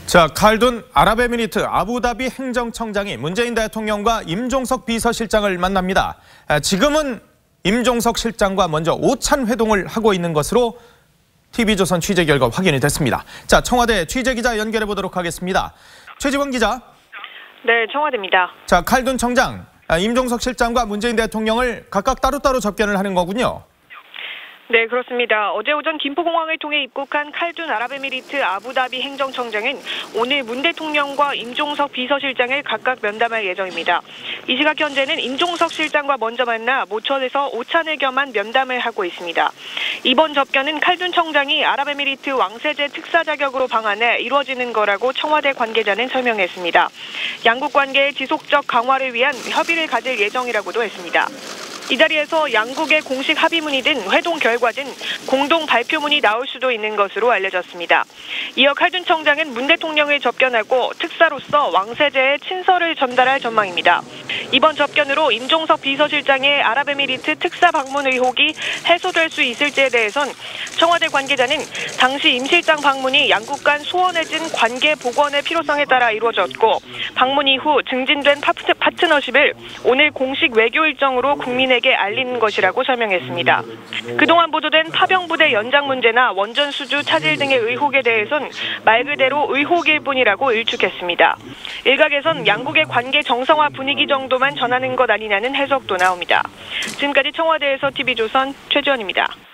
자, 칼둔 아랍에미리트 아부다비 행정청장이 문재인 대통령과 임종석 비서실장을 만납니다. 지금은 임종석 실장과 먼저 오찬 회동을 하고 있는 것으로 TV조선 취재 결과 확인이 됐습니다. 자, 청와대 취재기자 연결해 보도록 하겠습니다. 최지원 기자. 네, 청와대입니다. 자, 칼둔 청장, 임종석 실장과 문재인 대통령을 각각 따로따로 접견을 하는 거군요. 네, 그렇습니다. 어제 오전 김포공항을 통해 입국한 칼둔 아랍에미리트 아부다비 행정청장은 오늘 문 대통령과 임종석 비서실장을 각각 면담할 예정입니다. 이 시각 현재는 임종석 실장과 먼저 만나 모처에서 오찬을 겸한 면담을 하고 있습니다. 이번 접견은 칼둔 청장이 아랍에미리트 왕세제 특사 자격으로 방한해 이루어지는 거라고 청와대 관계자는 설명했습니다. 양국 관계의 지속적 강화를 위한 협의를 가질 예정이라고도 했습니다. 이 자리에서 양국의 공식 합의문이 든 회동 결과든 공동 발표문이 나올 수도 있는 것으로 알려졌습니다. 이어 칼둔 청장은 문 대통령을 접견하고 특사로서 왕세제의 친서를 전달할 전망입니다. 이번 접견으로 임종석 비서실장의 아랍에미리트 특사 방문 의혹이 해소될 수 있을지에 대해선 청와대 관계자는 당시 임 실장 방문이 양국 간 소원해진 관계 복원의 필요성에 따라 이루어졌고 방문 이후 증진된 파트너십을 오늘 공식 외교 일정으로 국민에게 알린 것이라고 설명했습니다. 그동안 보도된 파병부대 연장 문제나 원전 수주 차질 등의 의혹에 대해선 말 그대로 의혹일 뿐이라고 일축했습니다. 일각에선 양국의 관계 정상화 분위기 정도만 전하는 것 아니냐는 해석도 나옵니다. 지금까지 청와대에서 TV조선 최지원입니다.